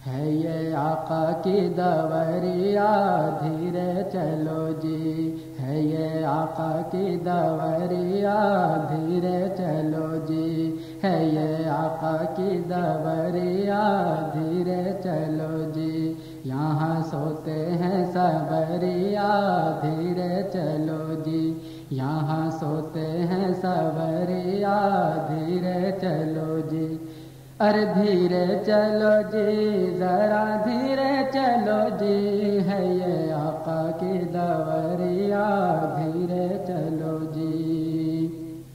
ہے یہ آقا کی دوریا دھیرے چلو جی، ہے یہ آقا کی دوریا دھیرے چلو جی، ہے یہ آقا کی دوریا دھیرے چلو جی، یہاں سوتے ہیں سوریا دھیرے چلو جی، یہاں سوتے ہیں سوریا دھیرے چلو جی، ارے دھیرے چلو جی ذرا دھیرے چلو جی، ہے یہ آقا کی دوریا دھیرے چلو جی،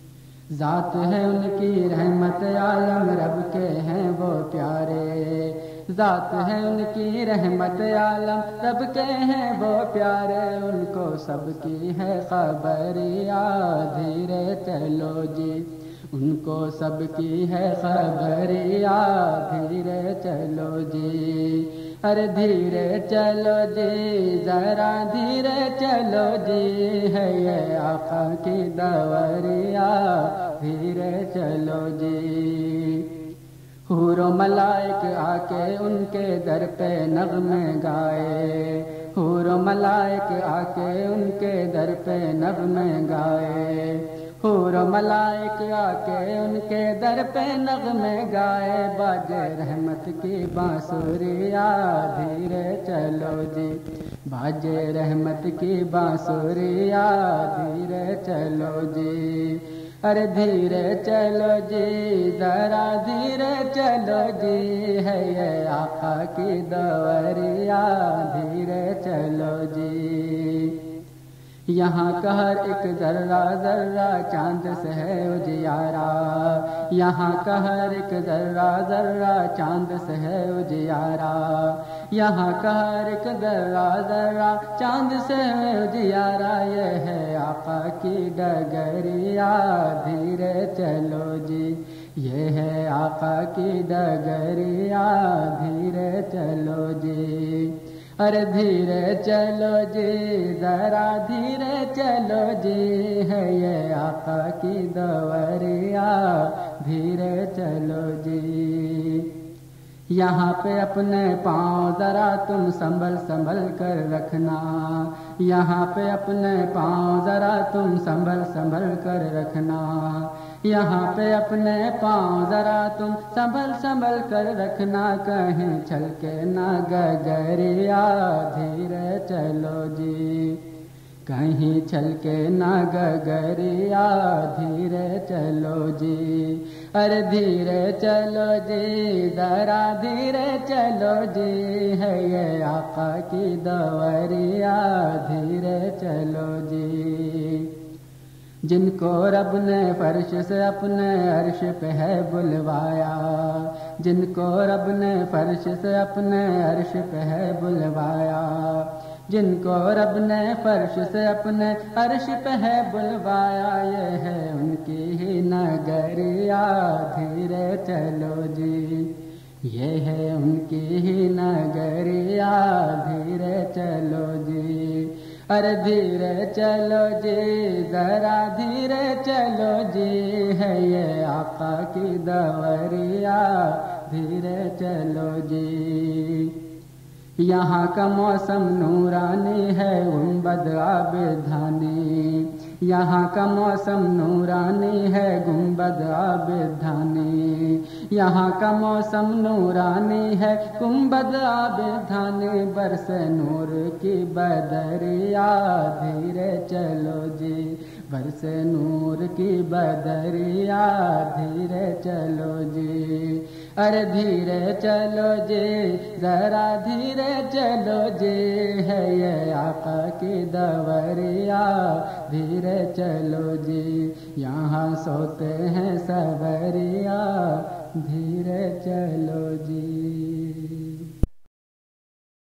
ذات ہے ان کی رحمت عالم رب کے ہیں وہ پیارے، ذات ہے ان کی رحمت عالم رب کے ہیں وہ پیارے، ان کو سب کی ہے خبریا دھیرے چلو جی، ان کو سب کی ہے خبریا دھیرے چلو جی، ارے دھیرے چلو جی ذرا دھیرے چلو جی، ہے یہ آقا کی دوریا دھیرے چلو جی، حور و ملائک آ کے ان کے در پہ نغمے گائے، حور و ملائک آ کے ان کے در پہ نغمے گائے، حور و ملائک آ کے ان کے در پہ نغمے گائے، باجے رحمت کی بانسریا دھیرے چلو جی، باجے رحمت کی بانسریا دھیرے چلو جی، ارے دھیرے چلو جی ذرا دھیرے چلو جی، ہے یہ آقا کی دوریا دھیرے چلو جی، یہاں کا ہر ایک ذرہ ذرہ چاند سے ہے اجیارا، یہاں کا ہر ایک ذرہ ذرہ چاند سے ہے اجیارا، یہاں کا ہر ایک ذرہ ذرہ چاند سے ہے اجیارا، یہ ہے آقا کی ڈگریا دھیرے چلو جی، یہ ہے آقا کی ڈگریا دھیرے چلو جی، ارے دھیرے چلو جی ذرا دھیرے چلو جی، ہے یہ آقا کی دوریا دھیرے چلو جی، یہاں پہ اپنے پاؤں ذرا تم سنبھل سنبھل کر رکھنا، یہاں پہ اپنے پاؤں ذرا تم سنبھل سنبھل کر رکھنا، یہاں پہ اپنے پاؤں ذرا تم سنبھل سنبھل کر رکھنا، کہیں چھلکے نہ گگریا دھیرے چلو جی، کہیں چھلکے نہ گگریا دھیرے چلو جی، ارے دھیرے چلو جی ذرا دھیرے چلو جی، ہے یہ آقا کی دوریا دھیرے چلو جی، جن کو رب نے فرش سے اپنے عرش پہ ہے بلوایا، جن کو رب نے فرش سے اپنے عرش پہ ہے بلوایا، جن کو رب نے فرش سے اپنے عرش پہ ہے بلوایا، یہ ہے ان کی ہی نگریا دھیرے چلو جی، یہ ہے ان کی ہی نگریا دھیرے چلو جی، ارے دھیرے چلو جی ذرا دھیرے چلو جی، ہے یہ آقا کی دوریا دھیرے چلو جی، یہاں کا موسم نورانی ہے گنبد عابدانی، یہاں کا موسم نورانی ہے گنبد عابدانی، یہاں کا موسم نورانی ہے گنبد عابدانی، برس نور کی بدریا دھیرے چلو جی، برس نور کی بدریا دھیرے چلو جی، ارے دھیرے چلو جی ذرا دھیرے چلو جی، ہے یہ آقا کی دوریا دھیرے چلو جی، یہاں سوتے ہیں سوریا دھیرے چلو جی۔